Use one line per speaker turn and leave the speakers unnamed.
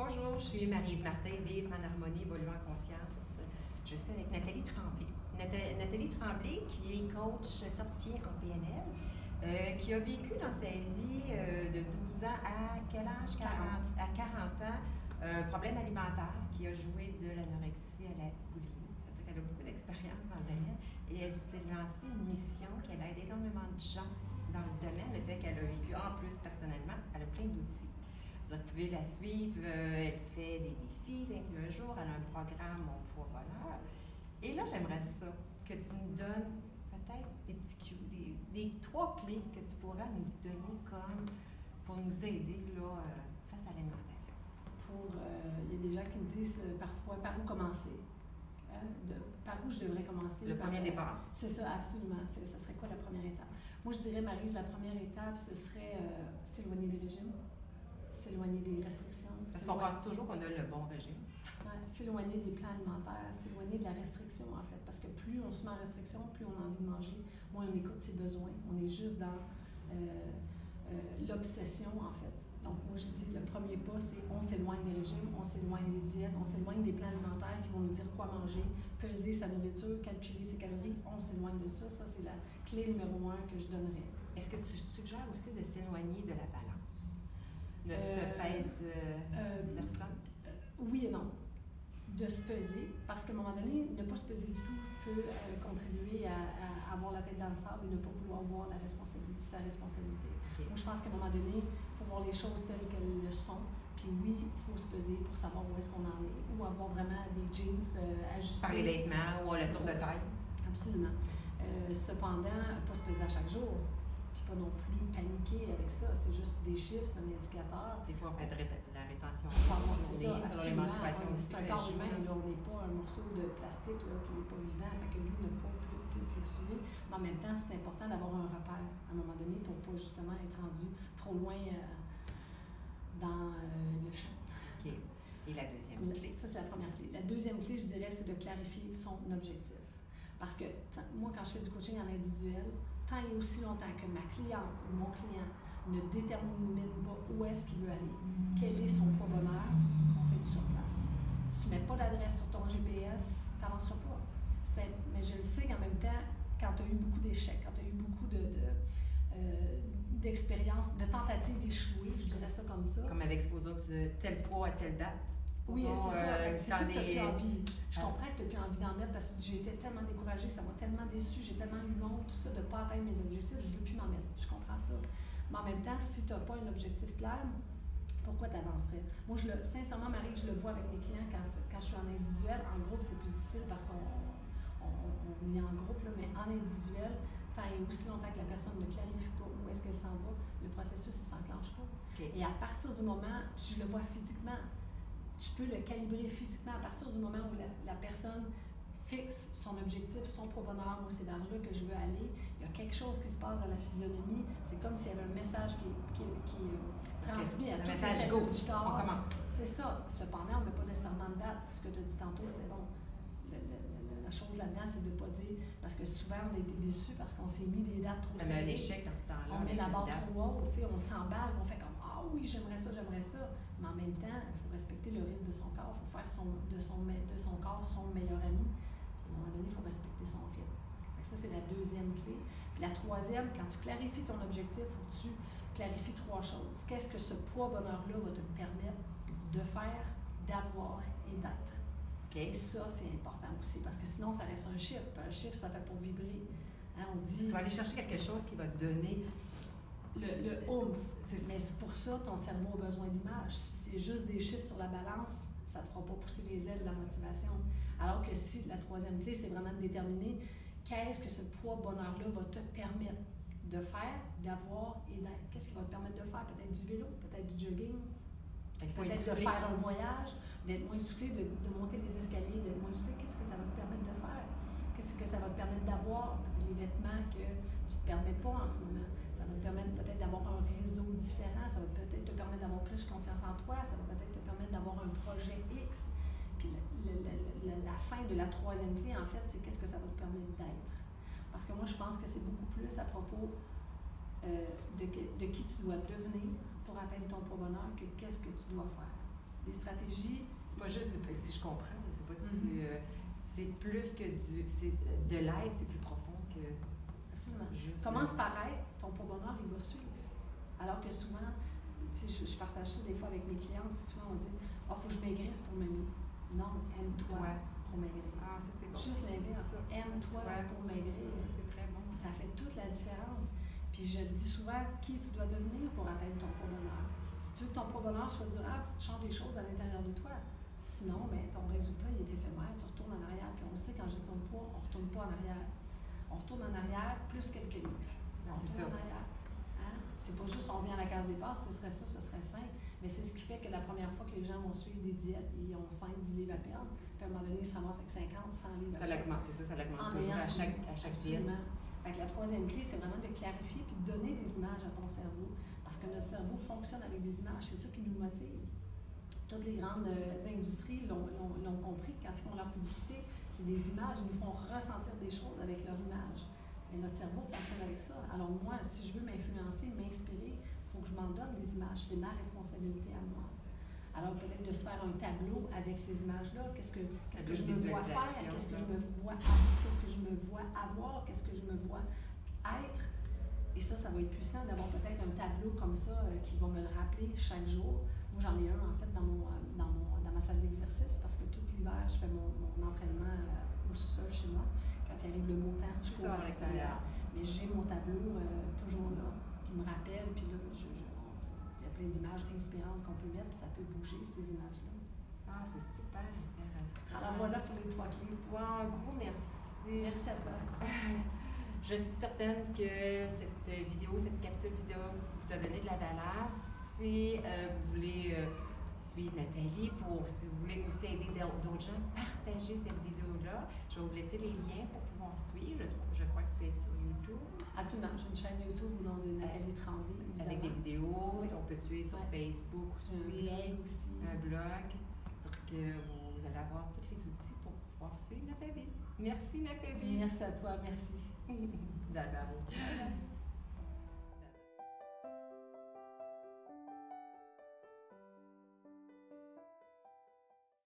Bonjour, je suis Maryse Martin, Vivre en harmonie, évoluer en conscience. Je suis avec Nathalie Tremblay. Nathalie Tremblay, qui est coach certifiée en PNL, qui a vécu dans sa vie de 12 ans à quel âge? 40 ans, un problème alimentaire qui a joué de l'anorexie à la boulimie. C'est-à-dire qu'elle a beaucoup d'expérience dans le domaine et elle s'est lancée une mission qu'elle aide énormément de gens dans le domaine, le fait qu'elle a vécu en plus personnellement, elle a plein d'outils. Vous pouvez la suivre, elle fait des défis, 21 jours, elle a un programme Mon Poids Bonheur. Et là, j'aimerais ça, que tu nous donnes peut-être des petits cues, des 3 clés que tu pourras nous donner comme pour nous aider là, face à l'alimentation.
Il y a des gens qui me disent parfois par où commencer. Par où je devrais commencer?
Le premier départ.
C'est ça, absolument. Ça serait quoi la première étape? Moi, je dirais, Maryse, la première étape, ce serait s'éloigner des régimes, s'éloigner des restrictions.
Parce qu'on pense toujours qu'on a le bon régime.
Ouais, s'éloigner des plans alimentaires, s'éloigner de la restriction, en fait. Parce que plus on se met en restriction, plus on a envie de manger, moins on écoute ses besoins. On est juste dans l'obsession, en fait. Donc, moi, je dis, le premier pas, c'est on s'éloigne des régimes, on s'éloigne des diètes, on s'éloigne des plans alimentaires qui vont nous dire quoi manger, peser sa nourriture, calculer ses calories, on s'éloigne de ça. Ça, c'est la clé numéro 1 que je donnerais.
Est-ce que tu suggères aussi de s'éloigner de la balance? De te pèse personne?
Oui et non. De se peser, parce qu'à un moment donné, ne pas se peser du tout peut contribuer à avoir la tête dans le sable et ne pas vouloir voir sa responsabilité.
Okay.
Moi, je pense qu'à un moment donné, il faut voir les choses telles qu'elles le sont. Puis oui, il faut se peser pour savoir où est-ce qu'on en est, ou avoir vraiment des jeans ajustés.
Par les vêtements ou le tour de taille.
Absolument. Cependant, pas se peser à chaque jour. Puis pas non plus paniquer avec ça. C'est juste des chiffres, c'est un indicateur.
Des fois, on fait de la rétention.
C'est ça, absolument. C'est un corps humain, là, on n'est pas un morceau de plastique là, qui n'est pas vivant, fait que lui ne peut pas fluctuer. Mais en même temps, c'est important d'avoir un repère à un moment donné pour ne pas justement être rendu trop loin dans le champ.
OK. Et la deuxième clé?
Ça, c'est la première clé. La deuxième clé, je dirais, c'est de clarifier son objectif. Parce que moi, quand je fais du coaching en individuel, tant et aussi longtemps que ma cliente ou mon client ne détermine pas où est-ce qu'il veut aller, quel est son poids bonheur, on fait du surplace. Si tu ne mets pas d'adresse sur ton GPS, tu n'avanceras pas. Mais je le sais qu'en même temps, quand tu as eu beaucoup d'échecs, quand tu as eu beaucoup d'expériences, de tentatives échouées, je dirais ça comme ça.
Comme avec supposons de tel poids à telle date.
Oui, c'est ça. C'est sûr que tu n'as plus envie. Je
Ah.
comprends que tu n'as plus envie d'en mettre parce que j'ai été tellement découragée, ça m'a tellement déçue, j'ai tellement eu honte, tout ça, de ne pas atteindre mes objectifs, je ne veux plus m'en mettre. Je comprends ça. Mais en même temps, si tu n'as pas un objectif clair, pourquoi tu avancerais? Moi, sincèrement, Marie, je le vois avec mes clients quand je suis en individuel. En groupe, c'est plus difficile parce qu'on est en groupe, là, mais en individuel, tant et aussi longtemps que la personne ne clarifie pas où est-ce qu'elle s'en va, le processus ne s'enclenche pas.
Okay.
Et à partir du moment, je le vois physiquement, tu peux le calibrer physiquement à partir du moment où la personne fixe son objectif, son poids bonheur, moi c'est vers là que je veux aller, il y a quelque chose qui se passe dans la physionomie, c'est comme s'il y avait un message qui est transmis à toutes les cellules du corps.
On commence.
C'est ça. Cependant, on ne met pas nécessairement de date. Ce que tu as dit tantôt, c'était bon. La chose là-dedans, c'est de ne pas dire, parce que souvent on a été déçus parce qu'on s'est mis des dates trop serrées.
Ça met un échec dans ce temps-là.
On met la barre trop haute, on s'emballe, on fait comme « Ah oui, j'aimerais ça », mais en même temps, il faut respecter le rythme de son corps, il faut faire de son corps son meilleur ami. Puis à un moment donné, il faut respecter son rythme. Fait que ça, c'est la deuxième clé. Puis la troisième, quand tu clarifies ton objectif, il faut que tu clarifies 3 choses. Qu'est-ce que ce poids bonheur-là va te permettre de faire, d'avoir et d'être?
Okay.
Et ça, c'est important aussi, parce que sinon, ça reste un chiffre. Puis un chiffre, ça fait pour vibrer. Hein, on dit...
Tu vas aller chercher quelque chose qui va te donner...
Le oomph. Mais c'est pour ça ton cerveau a besoin d'images. Si c'est juste des chiffres sur la balance, ça ne te fera pas pousser les ailes de la motivation. Alors que si la troisième clé, c'est vraiment de déterminer qu'est-ce que ce poids bonheur-là va te permettre de faire, d'avoir et d'être. Qu'est-ce qui va te permettre de faire? Peut-être du vélo, peut-être du jogging, peut-être de faire un voyage, d'être moins essoufflé, de monter les escaliers, d'être moins essoufflé. Qu'est-ce que ça va te permettre de faire? Qu'est-ce que ça va te permettre d'avoir? Les vêtements que tu ne te permets pas en ce moment. Ça va te permettre peut-être d'avoir un réseau différent. Ça va peut-être te permettre d'avoir plus confiance en toi. Ça va peut-être te permettre d'avoir un projet X. Puis la fin de la troisième clé, en fait, c'est qu'est-ce que ça va te permettre d'être. Parce que moi, je pense que c'est beaucoup plus à propos de qui tu dois devenir pour atteindre ton poids bonheur que qu'est-ce que tu dois faire. Les stratégies...
C'est pas juste si je comprends, c'est pas c'est plus que c'est de l'aide, c'est plus profond que...
Absolument. Commence par être, ton pourboire, il va suivre. Alors que souvent, tu sais, je partage ça des fois avec mes clientes, souvent on dit « Ah, faut que je maigrisse pour m'aimer. » Non, aime-toi pour maigrir.
Ah, ça c'est bon.
Juste l'inverse, aime-toi pour maigrir.
Ça c'est très bon.
Ça fait toute la différence. Puis je dis souvent qui tu dois devenir pour atteindre ton pourboire. Si tu veux que ton pourboire soit durable, tu changes des choses à l'intérieur de toi. Sinon, ben, ton résultat il est éphémère, tu retournes en arrière. Puis on sait qu'en gestion de poids, on ne retourne pas en arrière. On retourne en arrière plus quelques livres. On retourne en arrière. Hein? C'est pas juste on revient à la case départ, ce serait ça, ce serait simple. Mais c'est ce qui fait que la première fois que les gens vont suivre des diètes, ils ont 5-10 livres à perdre. Puis à un moment donné, ils se ramassent avec 50, 100 livres à perdre.
C'est ça, ça l'augmente toujours à chaque diète.
Fait que la troisième clé, c'est vraiment de clarifier puis de donner des images à ton cerveau. Parce que notre cerveau fonctionne avec des images, c'est ça qui nous motive. Toutes les grandes industries l'ont compris quand ils font leur publicité. C'est des images, ils nous font ressentir des choses avec leur image. Mais notre cerveau fonctionne avec ça. Alors moi, si je veux m'influencer, m'inspirer, il faut que je m'en donne des images. C'est ma responsabilité à moi. Alors peut-être de se faire un tableau avec ces images-là. Qu'est-ce que je me vois faire? Qu'est-ce que je me vois avoir? Qu'est-ce que je me vois être? Et ça va être puissant d'avoir peut-être un tableau comme ça qui va me le rappeler chaque jour. Moi, j'en ai un en fait dans ma salle d'exercice parce que tout l'hiver, je fais mon entraînement au sous-sol chez moi. Quand il arrive le beau temps, je cours à l'extérieur. Mais j'ai mon tableau toujours là qui me rappelle. Puis là, il y a plein d'images inspirantes qu'on peut mettre, puis ça peut bouger ces images-là.
Ah, c'est super intéressant.
Alors voilà pour les 3 clés.
Wow, un gros merci.
Merci à toi.
Je suis certaine que cette vidéo, cette capsule vidéo vous a donné de la valeur. Si vous voulez suivre Nathalie, si vous voulez aussi aider d'autres gens, partagez cette vidéo-là. Je vais vous laisser les liens pour pouvoir suivre. Je crois que tu es sur YouTube.
Absolument. J'ai une chaîne YouTube au nom de Nathalie Tremblay, évidemment.
Avec des vidéos.
Oui.
On peut te suivre sur Facebook aussi. Un blog. C'est-à-dire que vous allez avoir tous les outils pour pouvoir suivre Nathalie. Merci Nathalie.
Merci à toi. Merci.
Bye bye.